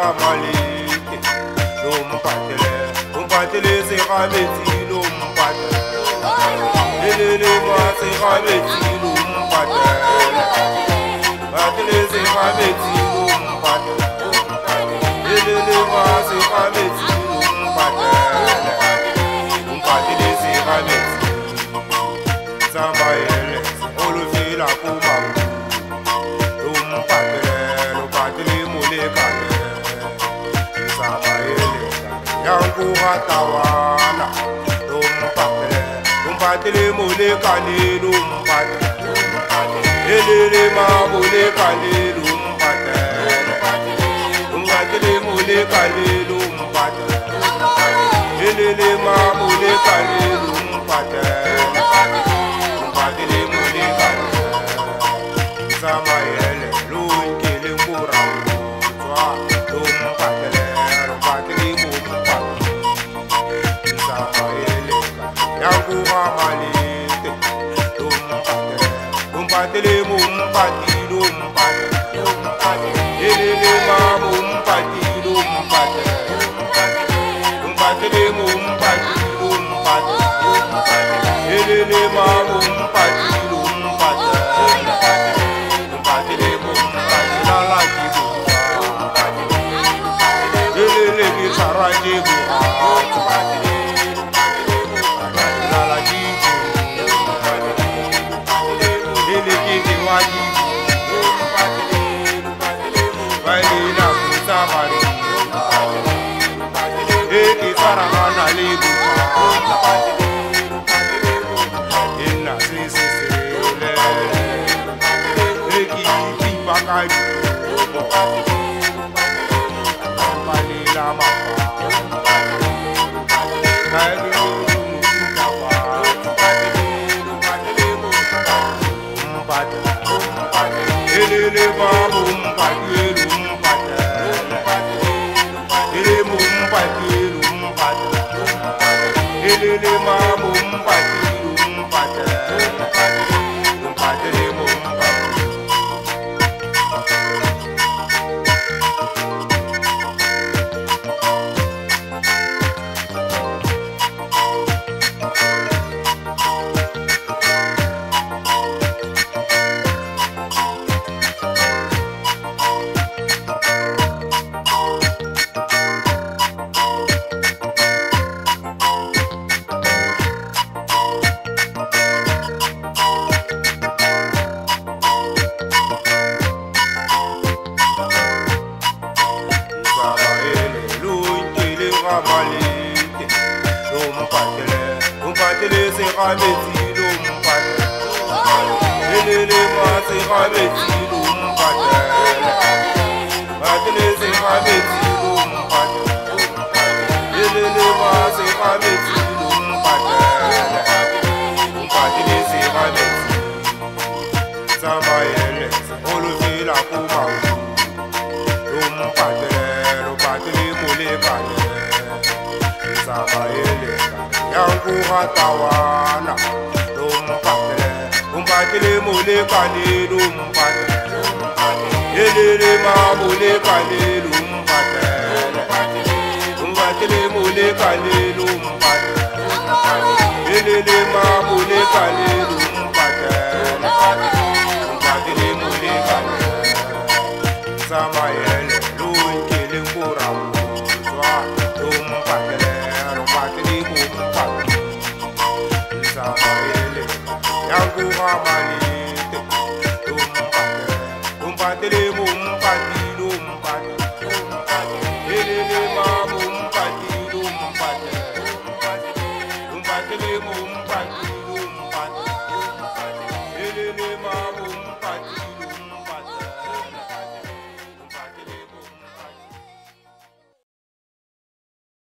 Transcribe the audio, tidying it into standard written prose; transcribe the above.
ramalite lompatele se rameti lompatele elele ma se rameti lompatele patele se rameti lompatele elele ma se rameti lompatele se rameti Sambayele olufila kuma lompatele mulekane Sambayele yangu hatawana lompatele mulekane lompatele elele ma mulekane lompatele mulekane lompatele elele ma mulekane lompatele Samayele lunkele nkura mutwa lompatele mumpatele Samayele yangu ramalite lompatele mumpati lompatele elele ma mumpati lompatele mumpati elele ma mumpati Lompatele se rameti lompatele elele ma se rameti lompatele patele se rameti lompatele elele ma se rameti lompatele se rameti Samayele olufila kuma lompatele mulekane Samayele yangu hatawana lompatele mulekane lompatele elele ma mulekane lompatele mulekane lompatele elele ma mulekane lompatele mulekane Samayele lunkele nkura mutwa lompatele Samayele yangu ramalite lompatele mumpati